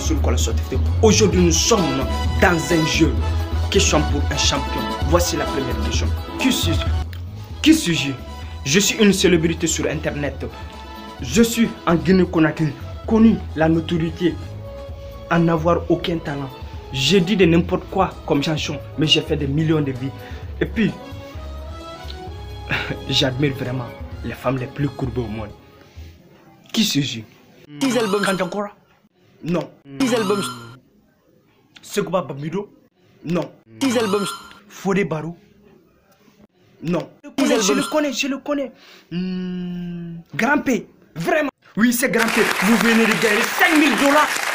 sur Kola Sport TV. Aujourd'hui, nous sommes dans un jeu. Question pour un champion. Voici la première question. Qui suis-je? Je suis une célébrité sur Internet. Je suis en Guinée-Conakry, connu, la notoriété, en n'avoir aucun talent. J'ai dit de n'importe quoi comme chanson, mais j'ai fait des millions de vies. Et puis, j'admire vraiment les femmes les plus courbées au monde. Qui suis-je? 10 albums. Kantankora? Non. 10 albums. Segouba Bamido? Non. 10 albums. Fodé Barou? Non. Je le connais. Grand P. Vraiment. Oui, c'est Grand P. Vous venez de gagner $5000.